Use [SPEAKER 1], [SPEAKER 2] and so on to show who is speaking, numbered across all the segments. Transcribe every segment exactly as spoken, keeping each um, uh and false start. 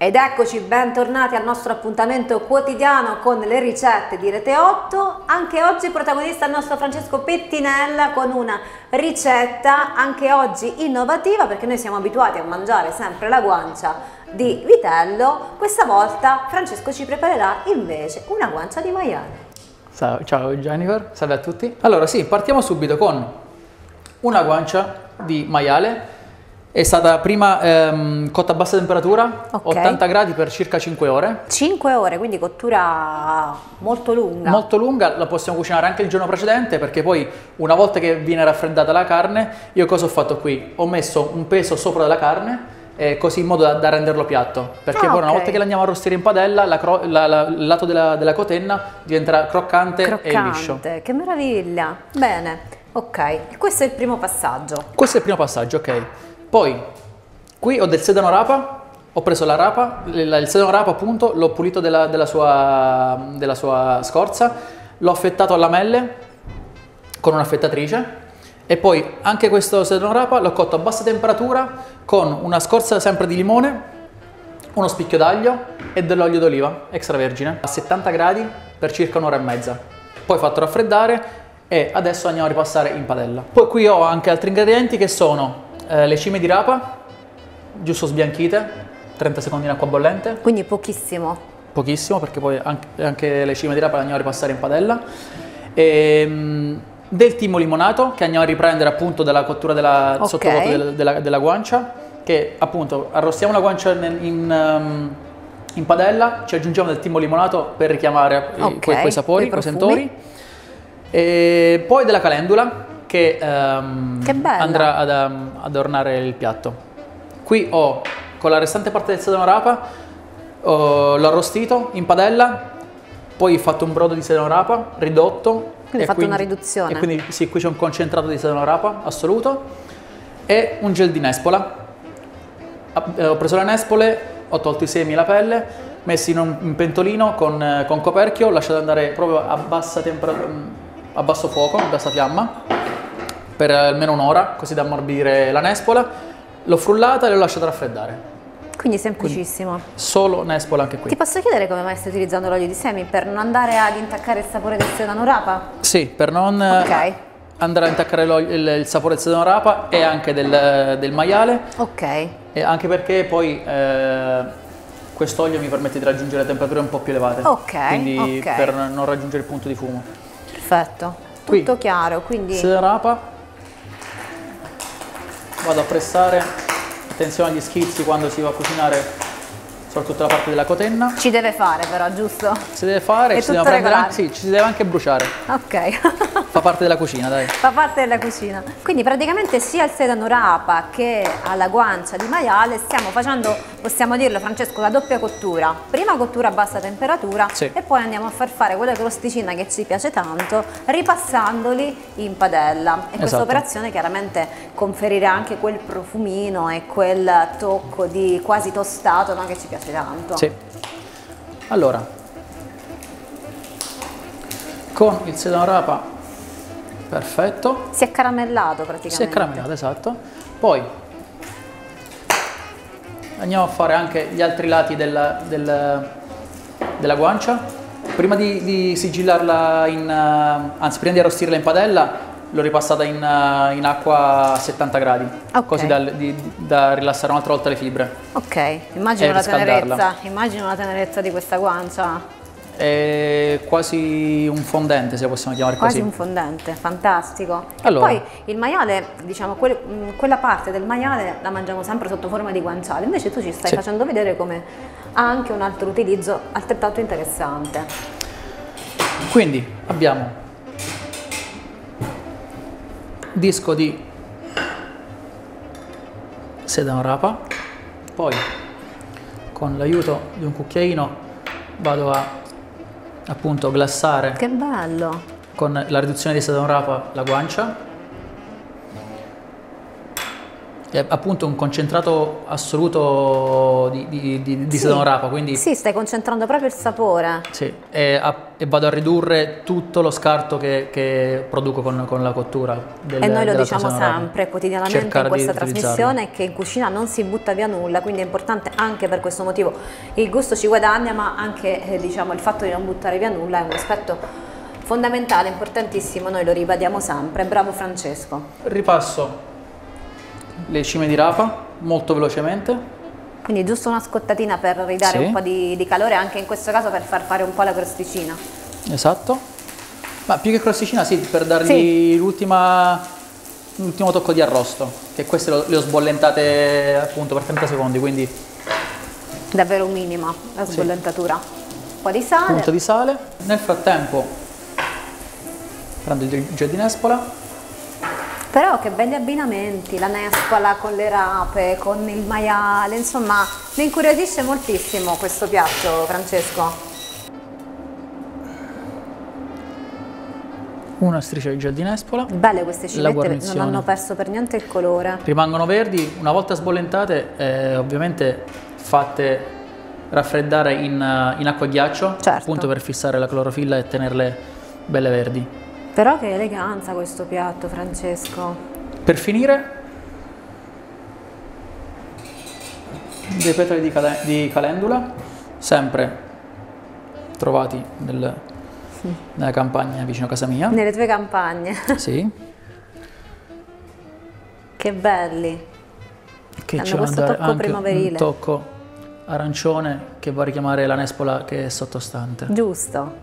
[SPEAKER 1] Ed eccoci, bentornati al nostro appuntamento quotidiano con le ricette di Rete otto. Anche oggi protagonista il nostro Francesco Pettinella con una ricetta anche oggi innovativa, perché noi siamo abituati a mangiare sempre la guancia di vitello. Questa volta Francesco ci preparerà invece una guancia di maiale.
[SPEAKER 2] Ciao, ciao Jennifer, salve a tutti. Allora sì, partiamo subito con una guancia di maiale. È stata prima ehm, cotta a bassa temperatura, okay. ottanta gradi per circa cinque ore.
[SPEAKER 1] cinque ore, quindi cottura molto lunga.
[SPEAKER 2] Molto lunga, la possiamo cucinare anche il giorno precedente, perché poi una volta che viene raffreddata la carne, io cosa ho fatto qui? Ho messo un peso sopra della carne, eh, così in modo da, da renderlo piatto, perché ah, poi okay. una volta che l'andiamo a arrostire in padella, la la, la, il lato della, della cotenna diventerà croccante, croccante e liscio.
[SPEAKER 1] Che meraviglia! Bene, ok, questo è il primo passaggio.
[SPEAKER 2] Questo è il primo passaggio, ok. Poi, qui ho del sedano rapa, ho preso la rapa, il, il sedano rapa appunto, l'ho pulito della, della, sua, della sua scorza, l'ho affettato a lamelle con un'affettatrice e poi anche questo sedano rapa l'ho cotto a bassa temperatura con una scorza sempre di limone, uno spicchio d'aglio e dell'olio d'oliva extravergine a settanta gradi per circa un'ora e mezza. Poi fatto raffreddare e adesso andiamo a ripassare in padella. Poi qui ho anche altri ingredienti che sono Eh, le cime di rapa, giusto sbianchite, trenta secondi in acqua bollente.
[SPEAKER 1] Quindi pochissimo.
[SPEAKER 2] Pochissimo, perché poi anche, anche le cime di rapa le andiamo a ripassare in padella. E, mh, del timo limonato, che andiamo a riprendere appunto dalla cottura della okay. sottovuoto della, della, della guancia, che appunto arrostiamo la guancia in, in, um, in padella, ci aggiungiamo del timo limonato per richiamare okay. quei, quei sapori, quei sentori. E poi della calendula, che, um,
[SPEAKER 1] che
[SPEAKER 2] andrà ad, um, ad ornare il piatto. Qui ho, con la restante parte del sedano rapa, l'ho arrostito in padella, poi ho fatto un brodo di sedano rapa ridotto.
[SPEAKER 1] Quindi hai fatto
[SPEAKER 2] quindi,
[SPEAKER 1] una riduzione.
[SPEAKER 2] E quindi sì, qui c'è un concentrato di sedano rapa assoluto e un gel di nespola. Ho preso le nespole, ho tolto i semi e la pelle, messi in un in pentolino con, con coperchio, lasciato andare proprio a bassa temperatura, a basso fuoco, a bassa fiamma, per almeno un'ora, così da ammorbidire la nespola. L'ho frullata e l'ho lasciata raffreddare.
[SPEAKER 1] Quindi semplicissimo. Quindi
[SPEAKER 2] solo nespola anche qui.
[SPEAKER 1] Ti posso chiedere come mai stai utilizzando l'olio di semi? Per non andare ad intaccare il sapore del sedano rapa?
[SPEAKER 2] Sì, per non
[SPEAKER 1] okay.
[SPEAKER 2] andare a intaccare il, il sapore del sedano rapa e anche del, del maiale.
[SPEAKER 1] Ok.
[SPEAKER 2] E anche perché poi eh, quest'olio mi permette di raggiungere temperature un po' più elevate.
[SPEAKER 1] Ok.
[SPEAKER 2] Quindi
[SPEAKER 1] okay.
[SPEAKER 2] per non raggiungere il punto di fumo.
[SPEAKER 1] Perfetto.
[SPEAKER 2] Qui,
[SPEAKER 1] tutto chiaro, quindi
[SPEAKER 2] sedano rapa. Vado a pressare, attenzione agli schizzi quando si va a cucinare, soprattutto la parte della cotenna.
[SPEAKER 1] Ci deve fare però, giusto?
[SPEAKER 2] Si deve fare, ci, deve anche, sì, ci si deve anche bruciare.
[SPEAKER 1] Ok.
[SPEAKER 2] Fa parte della cucina, dai.
[SPEAKER 1] Fa parte della cucina. Quindi praticamente sia il sedano rapa che alla guancia di maiale stiamo facendo, possiamo dirlo Francesco, la doppia cottura. Prima cottura a bassa temperatura
[SPEAKER 2] sì.
[SPEAKER 1] e poi andiamo a far fare quella crosticina che ci piace tanto, ripassandoli in padella. E
[SPEAKER 2] esatto.
[SPEAKER 1] questa operazione chiaramente conferirà anche quel profumino e quel tocco di quasi tostato, no, che ci piace tanto.
[SPEAKER 2] Sì. Allora, con il sedano rapa perfetto.
[SPEAKER 1] Si è caramellato praticamente.
[SPEAKER 2] Si è caramellato, esatto. Poi andiamo a fare anche gli altri lati della, del, della guancia. Prima di, di sigillarla in, uh, anzi prima di arrostirla in padella, l'ho ripassata in, uh, in acqua a settanta gradi, okay. così da, di, da rilassare un'altra volta le fibre.
[SPEAKER 1] Ok, immagino la tenerezza, immagino la tenerezza di questa guancia.
[SPEAKER 2] È quasi un fondente, se lo possiamo chiamare
[SPEAKER 1] quasi
[SPEAKER 2] così.
[SPEAKER 1] Quasi un fondente, fantastico.
[SPEAKER 2] Allora.
[SPEAKER 1] E poi il maiale, diciamo, quel, quella parte del maiale la mangiamo sempre sotto forma di guanciale, invece tu ci stai sì. facendo vedere come ha anche un altro utilizzo altrettanto interessante.
[SPEAKER 2] Quindi abbiamo disco di sedano rapa, poi con l'aiuto di un cucchiaino vado a appunto glassare,
[SPEAKER 1] che bello,
[SPEAKER 2] con la riduzione di sedano rapa la guancia è appunto un concentrato assoluto di, di, di, di
[SPEAKER 1] sì.
[SPEAKER 2] sedano rapa, quindi
[SPEAKER 1] sì, stai concentrando proprio il sapore.
[SPEAKER 2] Sì, e, a, e vado a ridurre tutto lo scarto che, che produco con, con la cottura del,
[SPEAKER 1] e noi lo diciamo
[SPEAKER 2] sedano rapa.
[SPEAKER 1] sempre, quotidianamente
[SPEAKER 2] Cercare
[SPEAKER 1] in questa
[SPEAKER 2] di
[SPEAKER 1] trasmissione, che in cucina non si butta via nulla, quindi è importante anche per questo motivo. Il gusto ci guadagna, ma anche eh, diciamo, il fatto di non buttare via nulla è un aspetto fondamentale, importantissimo, noi lo ribadiamo sempre. Bravo Francesco.
[SPEAKER 2] Ripasso le cime di rapa molto velocemente.
[SPEAKER 1] Quindi giusto una scottatina per ridare
[SPEAKER 2] Sì.
[SPEAKER 1] un po' di, di calore, anche in questo caso per far fare un po' la crosticina.
[SPEAKER 2] Esatto. Ma più che crosticina, sì, per dargli
[SPEAKER 1] Sì.
[SPEAKER 2] l'ultima l'ultimo tocco di arrosto, che queste lo- le ho sbollentate appunto per trenta secondi, quindi
[SPEAKER 1] Davvero minima la
[SPEAKER 2] Sì.
[SPEAKER 1] sbollentatura. Un po' di sale.
[SPEAKER 2] punto di sale. Nel frattempo prendo il gel di nespola.
[SPEAKER 1] Però che belli abbinamenti, la nespola con le rape, con il maiale, insomma mi incuriosisce moltissimo questo piatto, Francesco.
[SPEAKER 2] Una striscia di gel di nespola.
[SPEAKER 1] Belle queste
[SPEAKER 2] La
[SPEAKER 1] cimette, non
[SPEAKER 2] guarnizione.
[SPEAKER 1] hanno perso per niente il colore.
[SPEAKER 2] Rimangono verdi, una volta sbollentate, eh, ovviamente fatte raffreddare in, in acqua e ghiaccio,
[SPEAKER 1] Certo.
[SPEAKER 2] appunto per fissare la clorofilla e tenerle belle verdi.
[SPEAKER 1] Però che eleganza questo piatto, Francesco.
[SPEAKER 2] Per finire, dei petali di, cale- di calendula, sempre trovati nel- nella campagna vicino a casa mia.
[SPEAKER 1] Nelle tue campagne.
[SPEAKER 2] Sì,
[SPEAKER 1] Che belli.
[SPEAKER 2] che
[SPEAKER 1] Hanno
[SPEAKER 2] ci va a
[SPEAKER 1] questo
[SPEAKER 2] dare
[SPEAKER 1] tocco
[SPEAKER 2] anche
[SPEAKER 1] primaverile.
[SPEAKER 2] un tocco arancione che va a richiamare la nespola che è sottostante.
[SPEAKER 1] Giusto.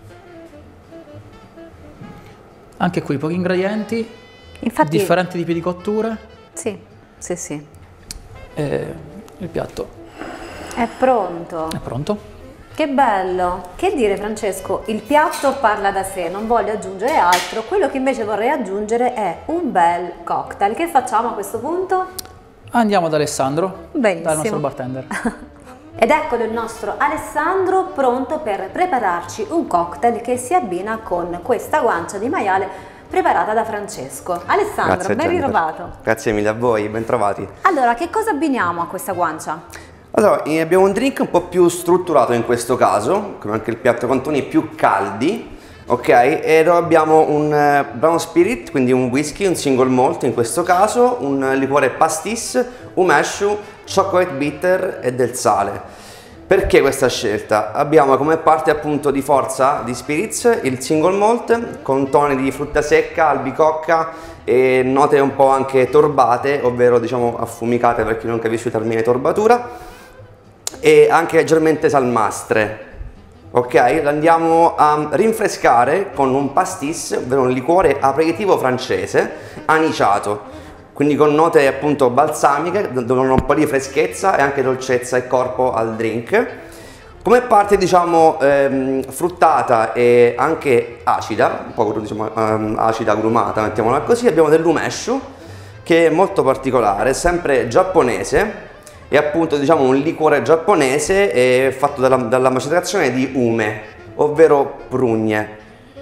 [SPEAKER 2] Anche qui pochi ingredienti,
[SPEAKER 1] Infatti,
[SPEAKER 2] differenti tipi di cotture
[SPEAKER 1] sì, sì, sì.
[SPEAKER 2] e il piatto
[SPEAKER 1] È pronto.
[SPEAKER 2] è pronto.
[SPEAKER 1] Che bello! Che dire Francesco, il piatto parla da sé, non voglio aggiungere altro, quello che invece vorrei aggiungere è un bel cocktail. Che facciamo a questo punto?
[SPEAKER 2] Andiamo da Alessandro,
[SPEAKER 1] Benissimo.
[SPEAKER 2] dal nostro bartender.
[SPEAKER 1] Ed eccolo il nostro Alessandro pronto per prepararci un cocktail che si abbina con questa guancia di maiale preparata da Francesco. Alessandro,
[SPEAKER 3] Grazie,
[SPEAKER 1] ben
[SPEAKER 3] Jennifer.
[SPEAKER 1] ritrovato.
[SPEAKER 3] Grazie mille a voi, ben trovati.
[SPEAKER 1] Allora, che cosa abbiniamo a questa guancia?
[SPEAKER 3] Allora, eh, abbiamo un drink un po' più strutturato in questo caso, come anche il piatto con toni più caldi, ok? E noi abbiamo un eh, brown spirit, quindi un whisky, un single malt in questo caso, un liquore pastis, umeshu, chocolate bitter e del sale. Perché questa scelta? Abbiamo come parte appunto di forza di spirits il single malt con toni di frutta secca, albicocca e note un po' anche torbate, ovvero diciamo affumicate per chi non capisce il termine torbatura, e anche leggermente salmastre. Ok, lo andiamo a rinfrescare con un pastis, ovvero un liquore aperitivo francese aniciato, quindi con note appunto balsamiche, donano un po' di freschezza e anche dolcezza e corpo al drink. Come parte diciamo ehm, fruttata e anche acida, un po' diciamo ehm, acida agrumata, mettiamola così, abbiamo dell'umeshu che è molto particolare, sempre giapponese. È appunto diciamo un liquore giapponese eh, fatto dalla, dalla macerazione di ume, ovvero prugne.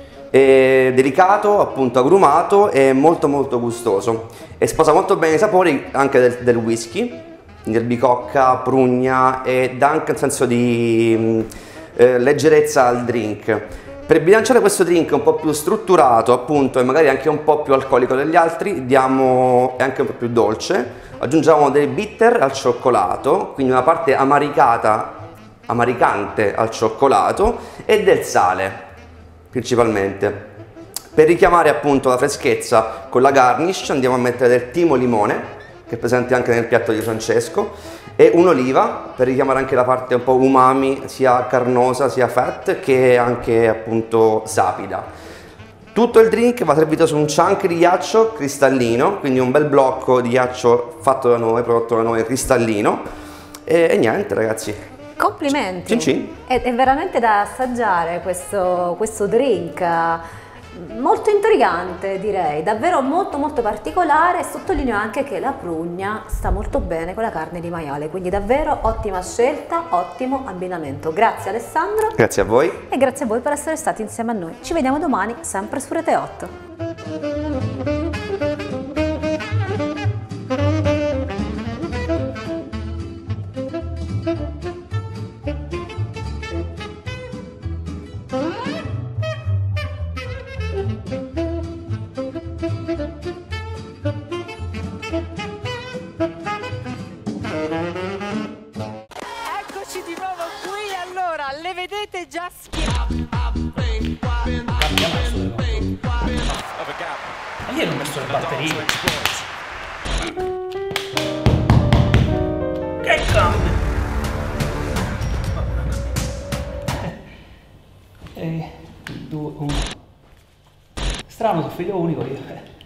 [SPEAKER 3] È delicato, appunto agrumato e molto molto gustoso. E sposa molto bene i sapori anche del, del whisky, del bicocca, prugna, e dà anche un senso di mh, eh, leggerezza al drink. Per bilanciare questo drink un po' più strutturato appunto e magari anche un po' più alcolico degli altri, diamo e anche un po' più dolce, aggiungiamo dei bitter al cioccolato, quindi una parte amaricata, amaricante al cioccolato, e del sale principalmente. Per richiamare appunto la freschezza con la garnish andiamo a mettere del timo limone, che è presente anche nel piatto di Francesco, e un'oliva per richiamare anche la parte un po' umami, sia carnosa sia fat, che anche appunto sapida. Tutto il drink va servito su un chunk di ghiaccio cristallino, quindi un bel blocco di ghiaccio fatto da noi, prodotto da noi, cristallino, e, e niente ragazzi.
[SPEAKER 1] Complimenti!
[SPEAKER 3] Cin cin.
[SPEAKER 1] È, è veramente da assaggiare questo, questo drink, molto intrigante direi, davvero molto molto particolare. Sottolineo anche che la prugna sta molto bene con la carne di maiale, quindi davvero ottima scelta, ottimo abbinamento. Grazie Alessandro.
[SPEAKER 3] Grazie a voi.
[SPEAKER 1] E grazie a voi per essere stati insieme a noi. Ci vediamo domani sempre su Rete otto.
[SPEAKER 4] io non ho messo le batterie. Che cambio! E due, uno. Strano, sono figlio unico io.